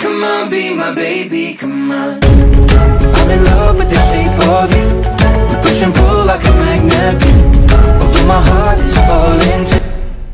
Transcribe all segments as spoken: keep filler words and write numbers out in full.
Come on, be my baby, come on. I'm in love with the shape of you. We push and pull like a magnet do. Although my heart is falling too.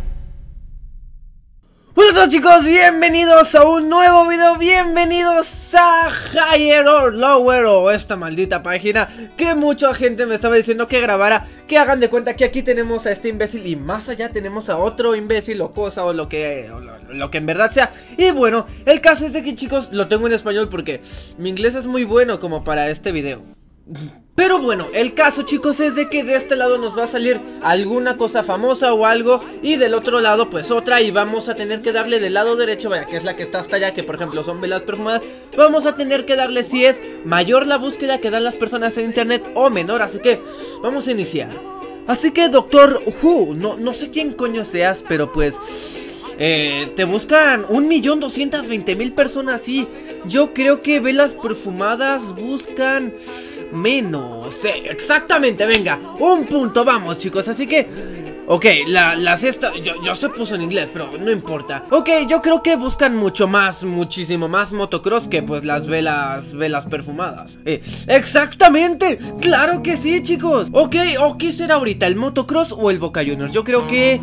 Hola a todos chicos, bienvenidos a un nuevo video, bienvenidos a Higher or Lower o esta maldita página que mucha gente me estaba diciendo que grabara, que hagan de cuenta que aquí tenemos a este imbécil y más allá tenemos a otro imbécil o cosa o lo que, o lo, lo que en verdad sea. Y bueno, el caso es de que chicos, lo tengo en español porque mi inglés es muy bueno como para este video. Pero bueno, el caso chicos es de que de este lado nos va a salir alguna cosa famosa o algo y del otro lado pues otra y vamos a tener que darle del lado derecho, vaya que es la que está hasta allá, que por ejemplo son velas perfumadas. Vamos a tener que darle si es mayor la búsqueda que dan las personas en internet o menor, así que vamos a iniciar. Así que Doctor Who, no, no sé quién coño seas, pero pues... Eh, te buscan un millón doscientas veinte mil personas y yo creo que velas perfumadas buscan menos. Eh, exactamente, venga, un punto, vamos chicos, así que... Ok, la, las esta... Yo, yo se puso en inglés, pero no importa. Ok, yo creo que buscan mucho más, muchísimo más motocross que pues las velas, velas perfumadas. Eh, exactamente, claro que sí chicos. Ok, ¿o qué será ahorita? ¿El motocross o el Boca Juniors? Yo creo que...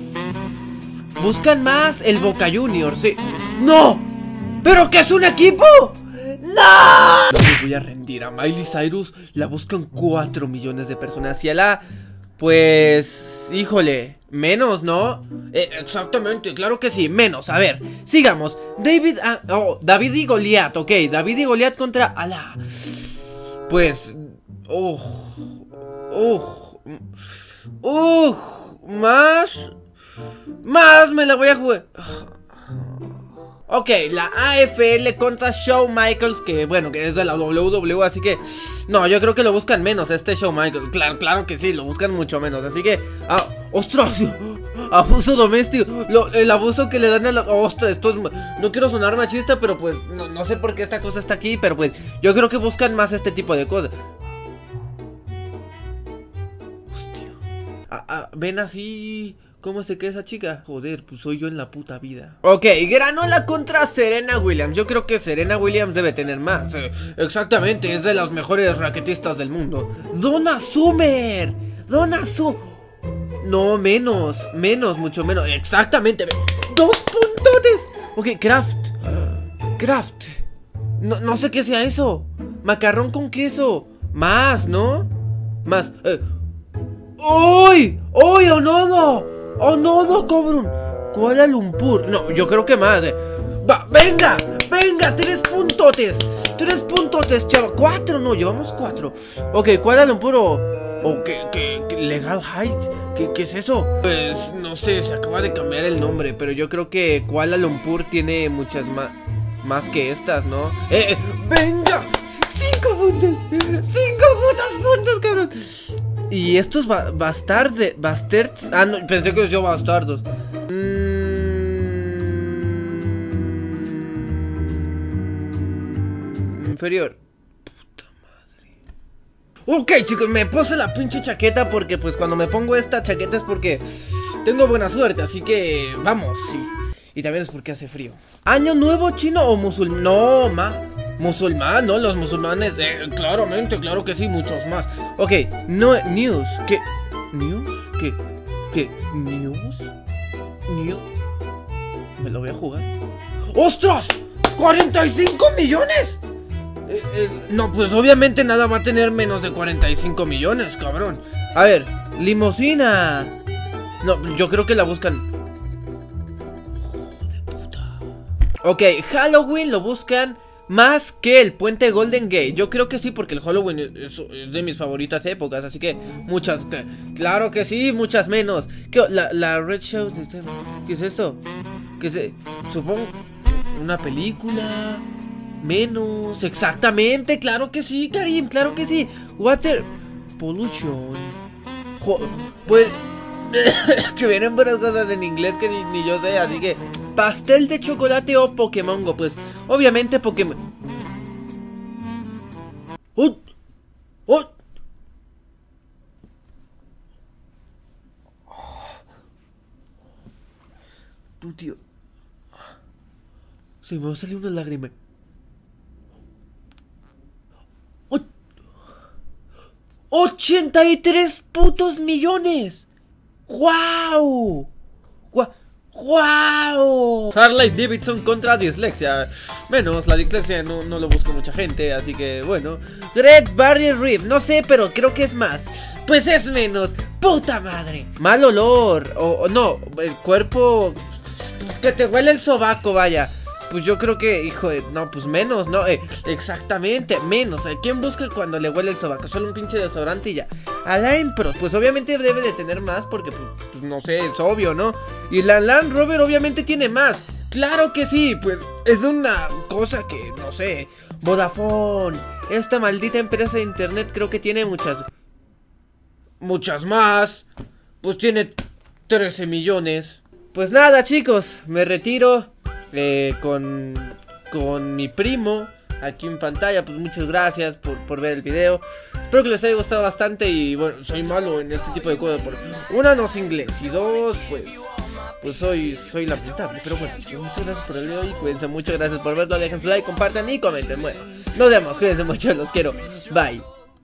buscan más el Boca Juniors, sí. ¡No! ¿Pero qué es un equipo? ¡No! No me voy a rendir. A Miley Cyrus la buscan cuatro millones de personas y a la... pues... híjole, menos, ¿no? Eh, exactamente, claro que sí, menos. A ver, sigamos. David... Ah, oh, David y Goliat, ok. David y Goliat contra... Alá. Pues... ¡Ugh! ¡Ugh! ¡Ugh! Más... Más me la voy a jugar. Ok, la A F L contra Shawn Michaels, que bueno, que es de la W W E, así que... no, yo creo que lo buscan menos este Shawn Michaels. Claro, claro que sí, lo buscan mucho menos, así que... Ah, ¡ostras! Abuso doméstico, lo, el abuso que le dan a la... ¡ostras! Esto es... no quiero sonar machista, pero pues... No, no sé por qué esta cosa está aquí, pero pues... yo creo que buscan más este tipo de cosas. Hostia. Ah, ah, ven así... ¿cómo se queda esa chica? Joder, pues soy yo en la puta vida. Ok, Granola contra Serena Williams. Yo creo que Serena Williams debe tener más. eh, Exactamente, es de las mejores raquetistas del mundo. Donna Summer. Donna Summer. No, menos, menos, mucho menos. Exactamente, dos puntotes. Ok, Kraft. Kraft. No, no sé qué sea eso. Macarrón con queso. Más, ¿no? Más eh. ¡Uy! ¡Uy, oh no, no! ¡Oh no, no, cabrón! Kuala Lumpur. No, yo creo que más, eh. Va, venga, venga, tres puntotes. Tres puntotes, chaval. Cuatro, no, llevamos cuatro. Ok, Kuala Lumpur o... o que, que, que Legal Heights. ¿Qué, ¿Qué es eso? Pues no sé, se acaba de cambiar el nombre, pero yo creo que Kuala Lumpur tiene muchas más más que estas, ¿no? ¡Eh, eh! ¡Venga! ¡Cinco puntos! ¡Cinco putos puntos, cabrón! Y estos ba bastardes, bastards. Ah, no, pensé que yo bastardos. Mm... inferior. Puta madre. Ok, chicos, me puse la pinche chaqueta porque pues cuando me pongo esta chaqueta es porque tengo buena suerte, así que vamos, sí. Y también es porque hace frío. ¿Año nuevo chino o musulmán? No, ma. Musulmán, ¿no? Los musulmanes, eh, claramente, claro que sí, muchos más. Ok, no, news, ¿qué? ¿News? ¿Qué? ¿Qué? ¿News? ¿News? Me lo voy a jugar. ¡Ostras! ¡cuarenta y cinco millones! Eh, eh, no, pues obviamente nada va a tener menos de cuarenta y cinco millones, cabrón. A ver, limosina. No, yo creo que la buscan. Joder, puta. Ok, Halloween lo buscan más que el puente Golden Gate. Yo creo que sí, porque el Halloween es, es de mis favoritas épocas. Así que muchas, claro que sí, muchas menos. ¿Qué, la, la Red Show, ¿qué es esto? ¿Qué es? Supongo una película. Menos, exactamente, claro que sí, Karim, claro que sí. Water pollution. Jo, pues que vienen buenas cosas en inglés que ni, ni yo sé, así que pastel de chocolate o Pokémon Go, pues obviamente Pokémon. ¡Oh! ¡Oh! Tu tío. Sí, me va a salir una lágrima. O ¡ochenta y tres putos millones! ¡Guau! ¡Guau! ¡Wow! Harley Davidson contra dislexia. Menos, la dislexia no, no lo busca mucha gente, así que bueno. Great Barrier Reef, no sé, pero creo que es más. Pues es menos. ¡Puta madre! Mal olor. O, o no, el cuerpo. Que te huele el sobaco, vaya. Pues yo creo que, hijo de... No, pues menos, ¿no? Eh, exactamente, menos. ¿Quién busca cuando le huele el sobaco? Solo un pinche desodorante y ya. Alain Pro, pues obviamente debe de tener más porque, pues, pues no sé, es obvio, ¿no? Y la Land Rover obviamente tiene más. Claro que sí, pues es una cosa que, no sé, Vodafone, esta maldita empresa de internet creo que tiene muchas... Muchas más. Pues tiene trece millones. Pues nada, chicos, me retiro. Eh, con, con mi primo aquí en pantalla. Pues muchas gracias por, por ver el video. Espero que les haya gustado bastante. Y bueno, soy malo en este tipo de cosas. Por una, no sé inglés. Y dos, pues Pues soy, soy lamentable. Pero bueno, muchas gracias por el video. Y cuídense mucho, gracias por verlo. Dejen su like, compartan y comenten. Bueno, nos vemos, cuídense mucho, los quiero. Bye.